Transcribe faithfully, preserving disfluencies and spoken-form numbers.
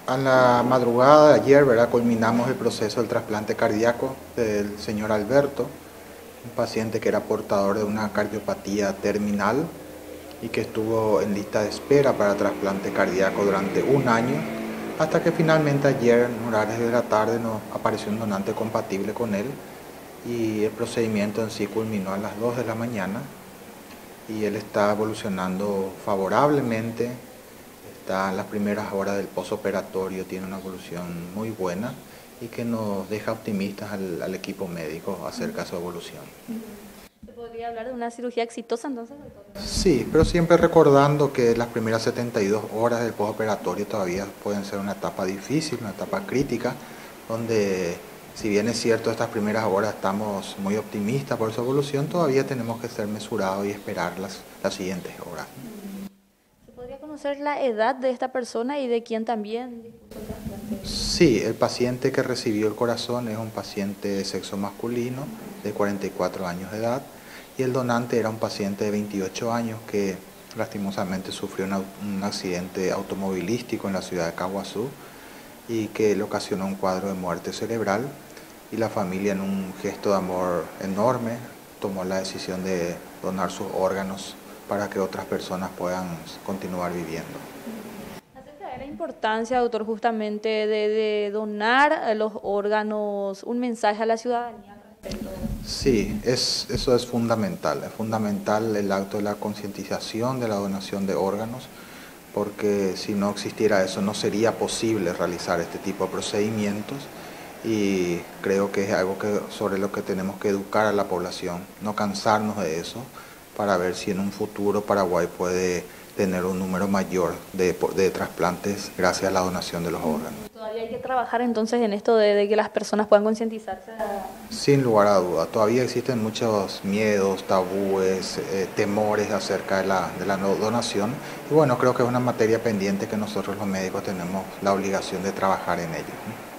A la madrugada de ayer, ¿verdad?, culminamos el proceso del trasplante cardíaco del señor Alberto, un paciente que era portador de una cardiopatía terminal y que estuvo en lista de espera para trasplante cardíaco durante un año, hasta que finalmente ayer, en horarios de la tarde, nos apareció un donante compatible con él y el procedimiento en sí culminó a las dos de la mañana y él está evolucionando favorablemente. Está en las primeras horas del posoperatorio, tiene una evolución muy buena y que nos deja optimistas al, al equipo médico acerca de su evolución. ¿Se podría hablar de una cirugía exitosa entonces, doctor? Sí, pero siempre recordando que las primeras setenta y dos horas del posoperatorio todavía pueden ser una etapa difícil, una etapa crítica, donde si bien es cierto estas primeras horas estamos muy optimistas por su evolución, todavía tenemos que ser mesurados y esperar las, las siguientes horas. ¿Se podría conocer la edad de esta persona y de quién también dispuso el trasplante? Sí, el paciente que recibió el corazón es un paciente de sexo masculino de cuarenta y cuatro años de edad y el donante era un paciente de veintiocho años que lastimosamente sufrió una, un accidente automovilístico en la ciudad de Caguazú y que le ocasionó un cuadro de muerte cerebral, y la familia, en un gesto de amor enorme, tomó la decisión de donar sus órganos para que otras personas puedan continuar viviendo. Acerca de la importancia, doctor, justamente de, de donar los órganos, un mensaje a la ciudadanía al respecto. Sí, es, eso es fundamental. Es fundamental el acto de la concientización de la donación de órganos, porque si no existiera eso no sería posible realizar este tipo de procedimientos, y creo que es algo que, sobre lo que tenemos que educar a la población, no cansarnos de eso, para ver si en un futuro Paraguay puede tener un número mayor de, de trasplantes gracias a la donación de los órganos. Todavía hay que trabajar entonces en esto de, de que las personas puedan concientizarse. Sin lugar a duda, todavía existen muchos miedos, tabúes, eh, temores acerca de la, de la no donación, y bueno, creo que es una materia pendiente que nosotros los médicos tenemos la obligación de trabajar en ello.